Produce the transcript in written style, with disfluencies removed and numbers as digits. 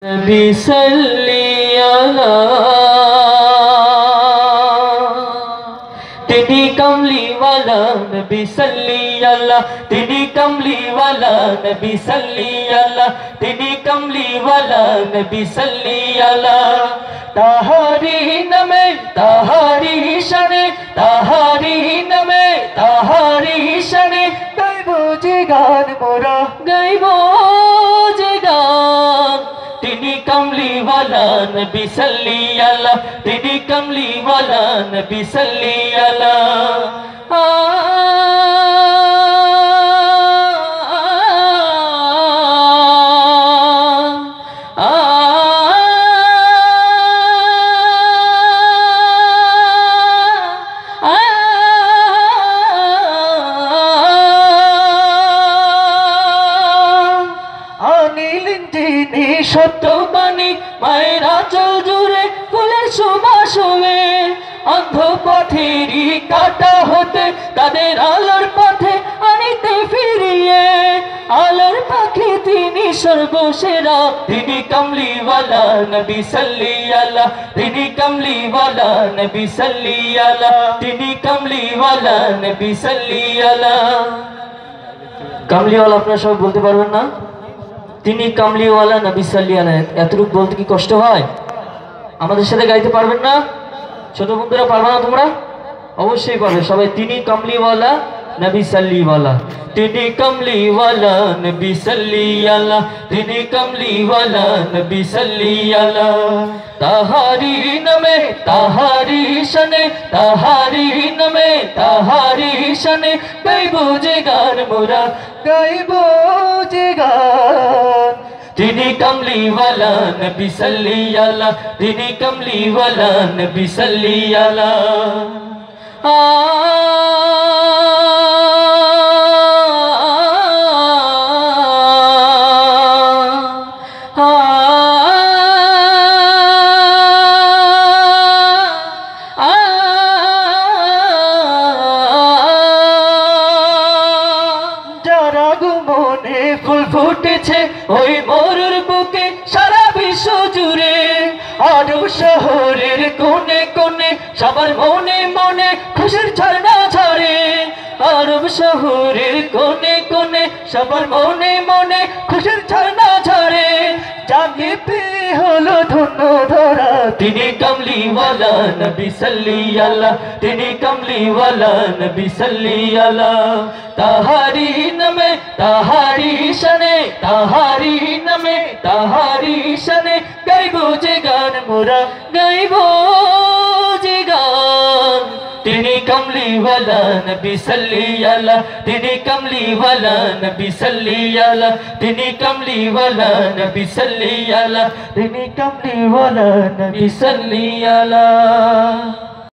नबी सल्ली अला तिनी कमली वाला नबी सल्ली अला तिनी कमली वाला नबी सल्ली अला तिनी कमली वाला नबी सल्ली अला ताहारी नमे ताहारी शने ताहारी नमे ताहारी शने गाइबो जे गान मोरा गाइबो जे गान तिनी कमली वाला नबी सल्ली अला तिनी कमली वाला नबी सल्ली अला সত্যবাণী মায়ের আঁচল জুড়ে ফুলের সুবাস হয়ে অন্ধ পথেরই কাটা হতে তাদের আলোর পথে আনিতে ফিরিয়ে আলোর পাখি তিনি সর্বসেরা তিনি কমলিওয়ালা নবী সাল্লি আলা তিনি কমলিওয়ালা নবী সাল্লি আলা তিনি কমলিওয়ালা নবী সাল্লি আলা কমলিওয়ালা আপনারা সব বলতে পারবেন না তিনি কামলিওয়ালা নবী সাল্লি আলাইহি এতটুকু বলতে কি কষ্ট হয় আমাদের সাথে গাইতে পারবেন না ছোট বন্ধুরা পারবে না তোমরা অবশ্যই পারবে সবাই তিনি কামলিওয়ালা নবী সাল্লি ওয়ালা তিনি কামলিওয়ালা নবী সাল্লি আলা তিনি কামলিওয়ালা নবী সাল্লি আলা তাহারি নমে তাহারি শনে তাহারি নমে তাহারি শনে গাইবো যে গান মোরা গাইবো যে গান তিনি কমলিওয়ালা নবী সাল্লি আলা তিনি কমলিওয়ালা নবী সাল্লি আলা ফুল ফুটেছে ওই মরুর বুকে সারা বিশ্ব জুড়ে আরব শহরের কোণে কোণে সবার মনে মনে খুশির ঝর্ণা ঝরে আরব শহরের কোণে কোণে সবার মনে মনে খুশির ঝর্ণা ঝরে জানি পেয়ে হলো ধন্য ধরা তিনি কমলিওয়ালা নবী সাল্লি আলা তিনি কমলিওয়ালা নবী সাল্লি আলা তাহারি নমে তাহারি শনে তাহারি নমে তাহারি শনে গাইবো যে গান মোরা গাইবো যে গান তিনি কমলিওয়ালা নবী সাল্লি আলা তিনি কমলিওয়ালা নবী সাল্লি আলা তিনি কমলিওয়ালা নবী সাল্লি আলা তিনি কমলিওয়ালা নবী সাল্লি আলা